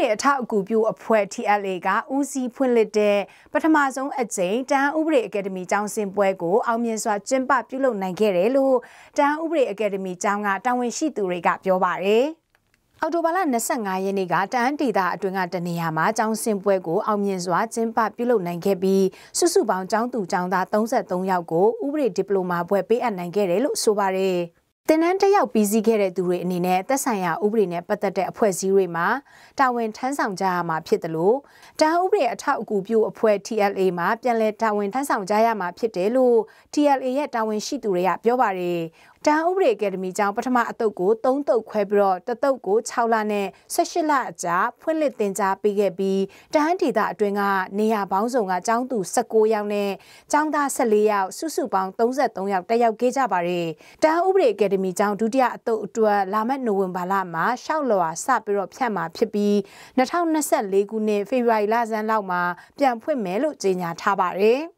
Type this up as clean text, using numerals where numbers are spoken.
အထောက်အကူပြုအဖွဲ့ TLA ကဦးစီးဖွင့်လှစ်တဲ့ပထမဆုံးအကြိမ်တန်းဥပဒေအကယ်ဒမီကျောင်းဆင်းပွဲကိုအောင်မြင်စွာကျင်းပပြုလုပ်နိုင်ခဲ့တယ်လို့တန်းဥပဒေအကယ်ဒမီကျောင်းကတာဝန်ရှိသူတွေကပြောပါတယ်။အော်တိုဘာလ25ရက်နေ့ကတန်းဒေသအတွင်းကတနေရာမှာကျောင်းဆင်းပွဲကိုအောင်မြင်စွာကျင်းပပြုလုပ်နိုင်ခဲ့ပြီးစုစုပေါင်းကျောင်းသူကျောင်းသား33ယောက်ကိုဥပဒေဒီပလိုမာဘွဲ့ပေးအပ်နိုင်ခဲ့တယ်လို့ဆိုပါတယ်။တင်နန်းတက်ရောက်ပြီးစီးခဲ့တဲ့သူတွေအနေနဲ့သက်ဆိုင်ရာဥပဒေနဲ့ပတ်သက်တဲ့အဖွဲ့အစည်းတွေမှာတာဝန်ထမ်းဆောင်ကြရမှာဖြစ်တယ်လို့တန်းဥပဒေအထောက်အကူပြုအဖွဲ့ TLA မှာပြန်လည်တာဝန်ထမ်းဆောင်ကြရမှာဖြစ်တယ်လို့ TLA ရဲ့တာဝန်ရှိသူတွေကပြောပါတယ်တန်းဥပဒေအကယ်ဒမီကျောင်းပထမအသုတ်ကို3သုတ်ခွဲပြီးတော့တစ်သုတ်ကို6လနဲ့18လအကြာဖွင့်လှစ်သင်ကြားပေးခဲ့ပြီးတန်းဒေသအတွင်းကနေရာပေါင်းစုံကကျောင်းသူ19ယောက်နဲ့ကျောင်းသား14ယောက်စုစုပေါင်း33ယောက်တက်ရောက်ခဲ့ကြပါတယ်တန်းဥပဒေအကယ်ဒမီကျောင်းဒုတိယအသုတ်အတွက်လာမယ့်နိုဝင်ဘာလမှာရှောက်လွာစပြီးတော့ဖြတ်မှာဖြစ်ပြီး2024ခုနှစ်ဖေဖော်ဝါရီလဆန်းလောက်မှာပြန်ဖွင့်မယ်လို့ကြေညာထားပါတယ်